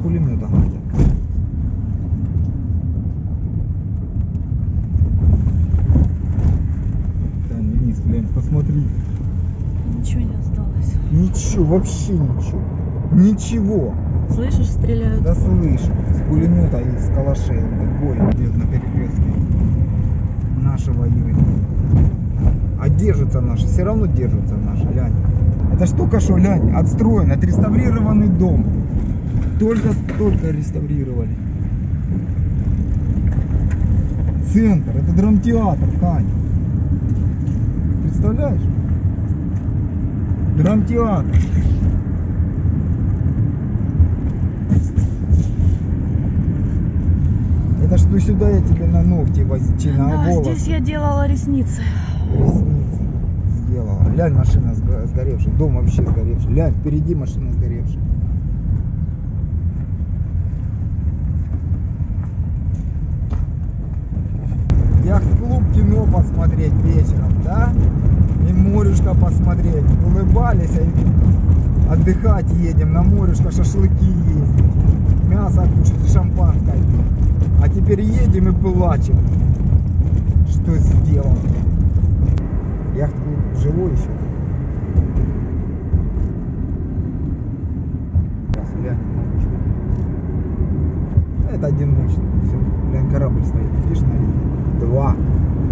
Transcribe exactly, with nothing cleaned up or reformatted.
пулемета гатят. Глянь вниз, глянь, посмотри. Ничего не осталось. Ничего, вообще ничего. Ничего. Слышишь, стреляют? Да слышу. С пулемета и с калашей. Бой идет на перекрестке. Наши воюют. А держатся наши, все равно держатся наши, глянь. Это ж только что, глянь, отстроен, отреставрированный дом. Только-только реставрировали. Центр, это драмтеатр, Тань. Представляешь? Драмтеатр. Это что сюда я тебе на ногти возить, на Да, волосы. здесь я делала ресницы. Ресницы сделала. Глянь, машина сго- сгоревшая. Дом вообще сгоревший. Глянь, впереди машина сгоревшая. Яхт-клуб, кино посмотреть вечером, да? И морюшко посмотреть. Улыбались, и отдыхать едем, на морюшко шашлыки есть. Мясо кушать и шампанское пить. А теперь едем и плачем. Что сделал? Яхт-клуб живой еще. Сейчас глянь, мамочка. Это одиночный. Все, глянь, корабль стоит. Видишь, на линии? Два.